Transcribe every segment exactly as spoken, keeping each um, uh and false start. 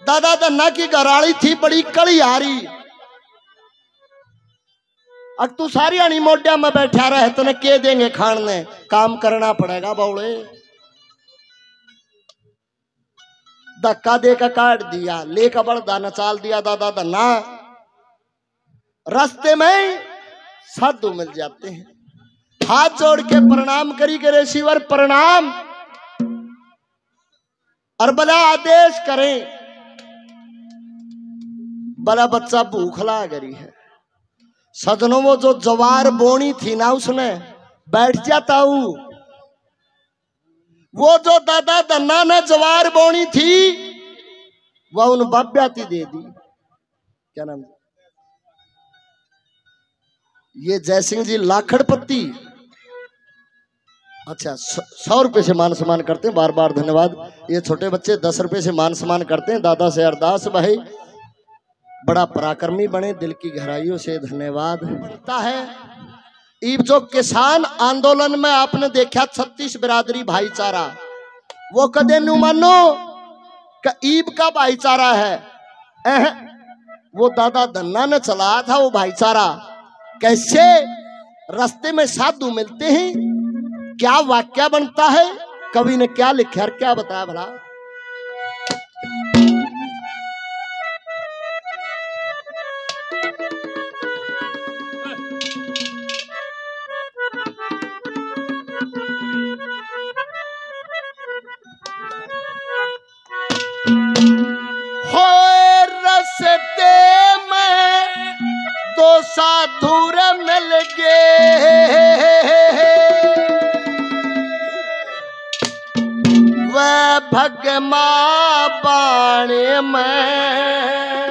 दादा धन्ना की घराड़ी थी बड़ी कड़ियारी। अब तू सारी आनी मोडिया में बैठा रहे तने के देंगे खाने, काम करना पड़ेगा बौड़े। धक्का दे का काट दिया, लेकर बड़दा नचाल दिया दादा धन्ना। रास्ते में साधु मिल जाते हैं, हाथ जोड़ के प्रणाम करी करे शिवर प्रणाम, और बला आदेश करें, बला बच्चा भूखला गरी है। सजनों वो जो जवार बोनी थी ना उसने बैठ जाता हूं, वो जो दादा धन्ना ने जवार बोनी थी वह उन बाब्याती दे दी। क्या नाम ये जयसिंह जी लाखड़पति। अच्छा सौ रुपए से मान सम्मान करते हैं, बार बार धन्यवाद। ये छोटे बच्चे दस रुपए से मान सम्मान करते हैं। दादा से अरदास भाई बड़ा पराक्रमी बने, दिल की गहराइयों से धन्यवाद बनता है। ईब जो किसान आंदोलन में आपने देखा छत्तीस बिरादरी भाईचारा, वो कदे नु मानो का ईब का भाईचारा है। एह, वो दादा धन्ना ने चलाया था वो भाईचारा। कैसे रास्ते में साधु मिलते हैं, क्या वाक्य बनता है, कवि ने क्या लिखा और क्या बताया भला। साधुर मिल गए वह भगमा बाणे में,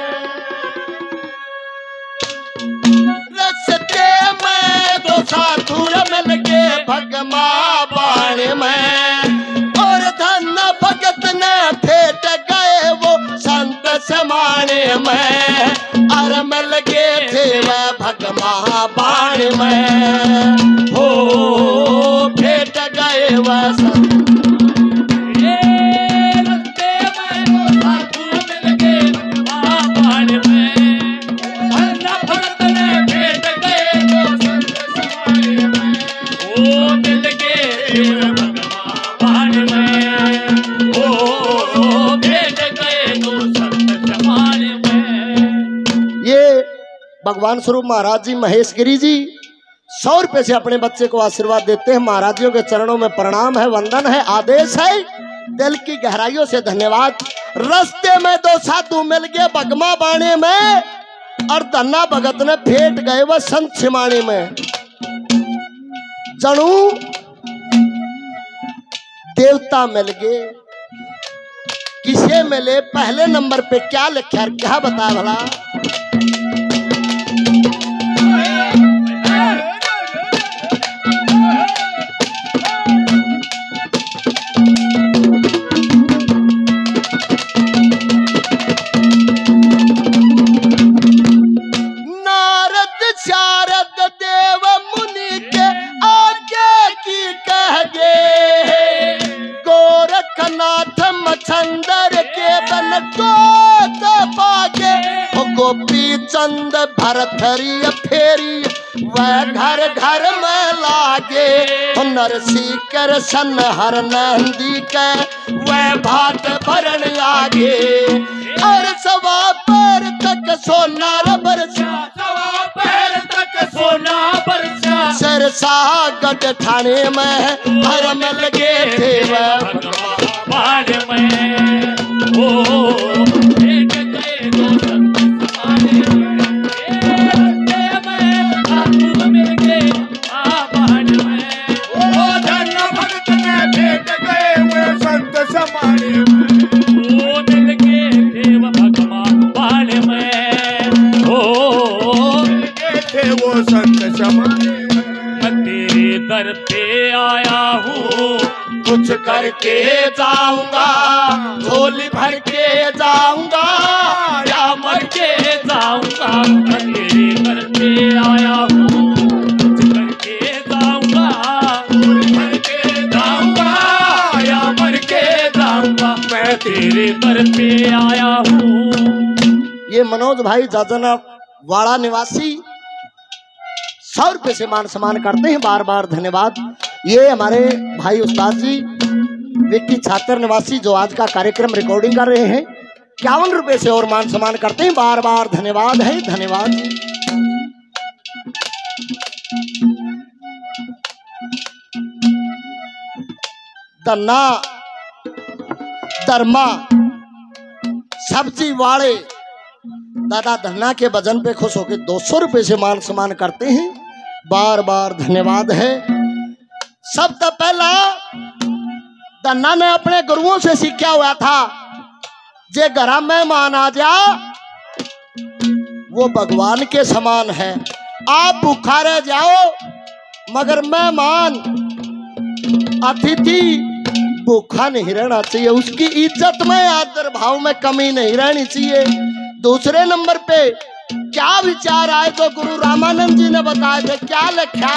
रस्ते में दो साधुर मिल गए भगमा बाणे में, और धन भगत ने फेट गए वो संत समाने में, और मिल गए थे वह भगमा बाण में, हो फेट गए वह संत। भगवान स्वरूप महाराज जी महेश गिरी जी सौ रुपए से अपने बच्चे को आशीर्वाद देते हैं। महाराजियों के चरणों में प्रणाम है, वंदन है, आदेश है, दिल की गहराइयों से धन्यवाद। रास्ते में दो साधु मिल गए भगमा बाणे में, और धन्ना भगत ने फेट गए वह संत छिमाने में। जनू देवता मिल गए, किसे मिले, पहले नंबर पे क्या लिखा क्या बता भला। चंद भरथरी फेरी वह घर घर में लागे, नरसी कर सन हर नंदी के वह भात भरन आगे, और सवा पैर तक सोना बरसा, सवा पैर तक सोना बरसा, सरसा गढ़ ठाणे में हर मिल गए थे वह बाण में, ओ तेरे दर पे आया हूँ, कुछ करके जाऊंगा, झोली भर के जाऊंगा, या मर के जाऊंगा। तेरे दर पे आया हूँ, कुछ करके जाऊंगा, झोली भर के जाऊंगा, या मर के जाऊंगा। मैं तेरे तेरे दर पे आया हूँ। ये मनोज भाई जाजना वाड़ा निवासी सौ रुपए से मान सम्मान करते हैं, बार बार धन्यवाद। ये हमारे भाई उस्ताद जी विक्की छात्र निवासी जो आज का कार्यक्रम रिकॉर्डिंग कर रहे हैं, इक्यावन रुपए से और मान सम्मान करते हैं, बार बार धन्यवाद है, धन्यवाद जी। धन्ना धर्मा सब्जी वाले दादा धन्ना के वजन पे खुश होकर दो सौ रुपए से मान सम्मान करते हैं, बार बार धन्यवाद है। सब तो पहला धन्ना ने अपने गुरुओं से सीखा हुआ था, जे घर मेहमान आ जा वो भगवान के समान है। आप भूखा रह जाओ मगर मेहमान अतिथि भूखा नहीं रहना चाहिए, उसकी इज्जत में आदर भाव में कमी नहीं रहनी चाहिए। दूसरे नंबर पे क्या विचार आए तो गुरु रामानंद जी ने बताए थे, क्या लिखा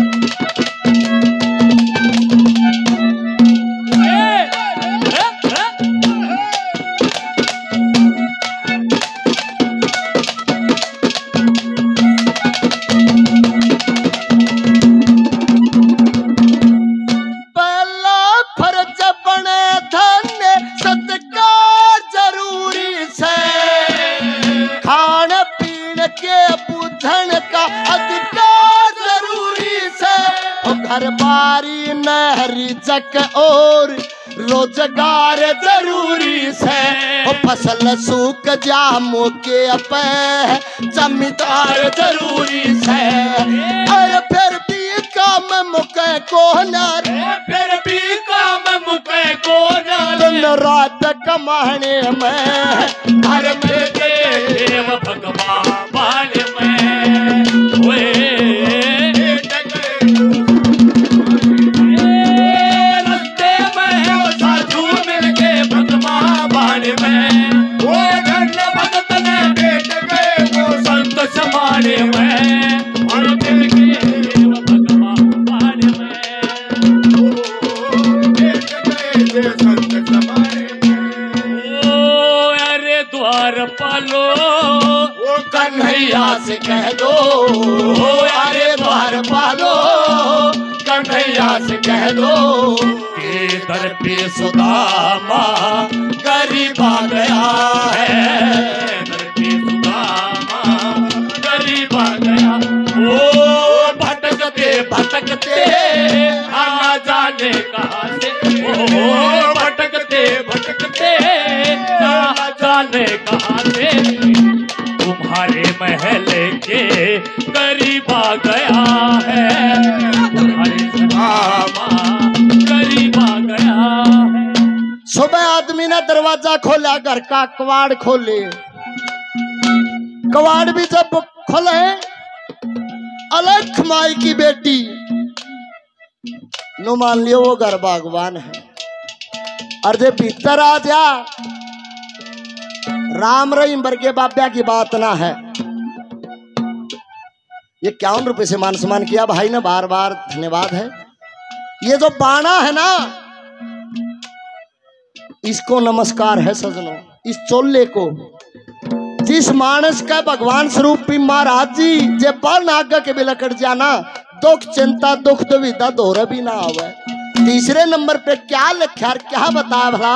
हर बारी नहरी जक और रोजगार जरूरी से, फसल सूख जा मुके पे जमींदार जरूरी से। अरे फिर भी काम मुके को नर, फिर भी काम मुके को नर, दिन रात कमाने में घर में देव भगवान में वे समाने में और दिल के भगवान में संत समाने में। ओ अरे द्वार पालो वो कन्हैया से कह दो, ओ अरे द्वार पालो कन्हैया से कह दो के दर पे सुदामा गरीब आ गया है। ओ भटकते भटकते ना जाने कहाँ से, ओ भटकते भटकते ना जाने कहाँ से तुम्हारे महल के करीब आ गया है, तुम्हारे करीब आ गया है। सुबह आदमी ने दरवाजा खोला, घर का कवाड़ खोले, कवाड़ भी जब खोले अलख माई की बेटी नो मान लियो वो घर बागवान है। और जब भीतर आ जा राम रहीम वर्गे बाब्या की बात ना है। ये इक्यावन रुपए से मान सम्मान किया भाई ने, बार बार धन्यवाद है। ये जो बाणा है ना इसको नमस्कार है सजनों, इस चोले को जिस मानस का भगवान स्वरूप महाराज जी जे पर नाग के बिलकट जाना दुख चिंता दुख दुविधा दोहरा भी ना आवे। तीसरे नंबर पे क्या लिखा क्या बता भला,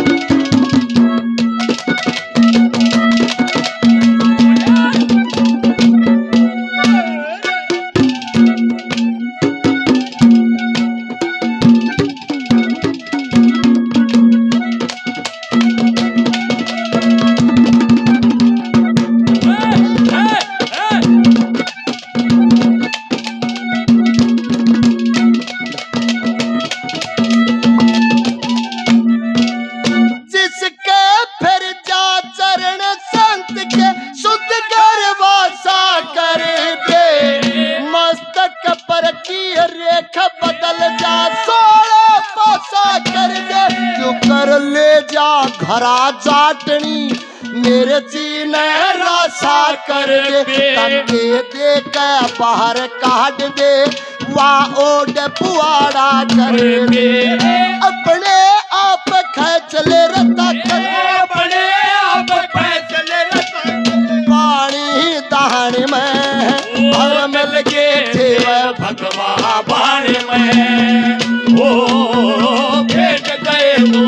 हरा जाटनी मेरे जी ने रासा कर दे, तंगे दे के बाहर काट दे वाह ओड पुआड़ा करके अपने आप खेच ले रता अपने आप खेच ले रता पानी दाहन में और मिल के थे वह भगवा बाण में ओ भेट गए वो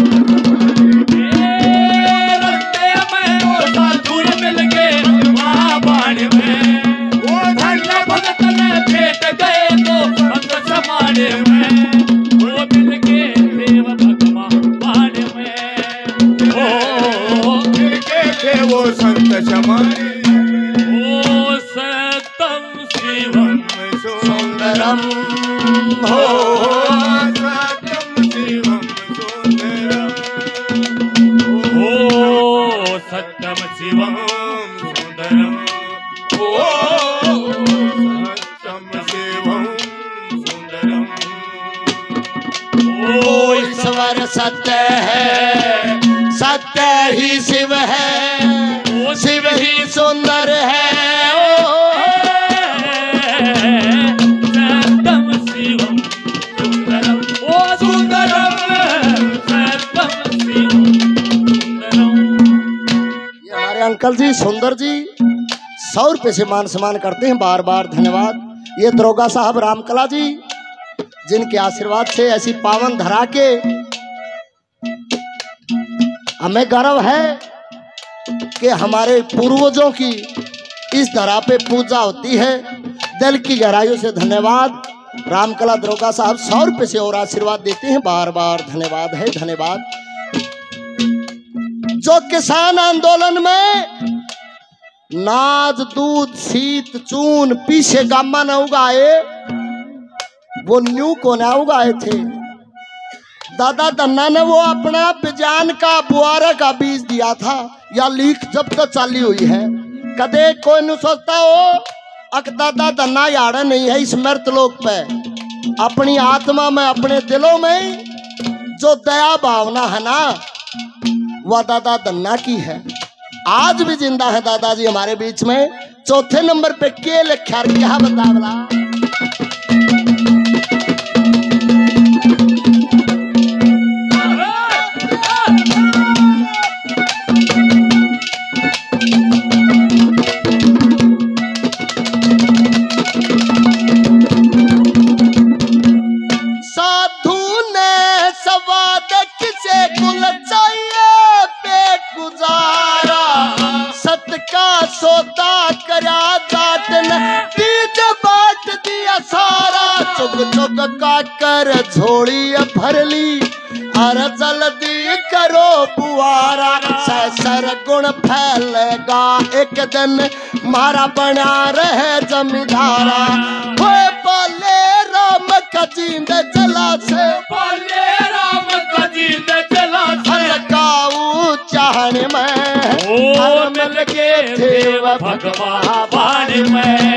रस्ते में वो साधुर मिल गए भगवा बाण में वो धन भगत ने भेट गए तो संग समान में वो मिल के देव भगवा बाण में ओ मिल के थे वो संत समान ओ सतम शिवम सुंदरम हो सत्यम शिवम सुंदरम ओ सत्यम शिवम सुंदरम ओ सत्यम शिवम सुंदरम ओ ईश्वर सत्य है सत्य ही शिव है ओ शिव ही सुंदर है ओ सत्यम शिवम सुंदरम ओ सुंदरम सत्यम शिवम सुंदरम ये हमारे अंकल जी सुंदर जी सौ रुपए से मान सम्मान करते हैं, बार बार धन्यवाद। ये दरोगा साहब रामकला जी जिनके आशीर्वाद से ऐसी पावन धरा के हमें गर्व है कि हमारे पूर्वजों की इस धरा पे पूजा होती है। दिल की गहराइयों से धन्यवाद। रामकला दरोगा साहब सौ रुपए से और आशीर्वाद देते हैं, बार बार धन्यवाद है, धन्यवाद। जो किसान आंदोलन में नाज दूध शीत चून पीछे गामा न उगाए वो न्यू को न उगाए थे। दादा धन्ना ने वो अपना बिजान का बुआरा का बीज दिया था, या लीख जब तक चाली हुई है। कदे कोई नहीं सोचता हो अक दादा धन्ना याड़ा नहीं है इस मृत लोक पे। अपनी आत्मा में अपने दिलों में जो दया भावना है ना वह दादा धन्ना की है, आज भी जिंदा है दादाजी हमारे बीच में। चौथे नंबर पे के लिखा क्या बतावला साधु ने सवाद किसे कुल चाहिए पेट गुजारा सत का सोता करा जाट ने बीज बाट दिया सारा। चुग चुग का कर झोली भर ली अर जल्दी करो बुआरा। सर गुण फैलेगा एक दिन मारा बना रहे जमींदारा। बोले राम का जींद जला से बोले राम का जींद जला से हल्काऊ चाहने में ओ मिल के देव भगवा बाण में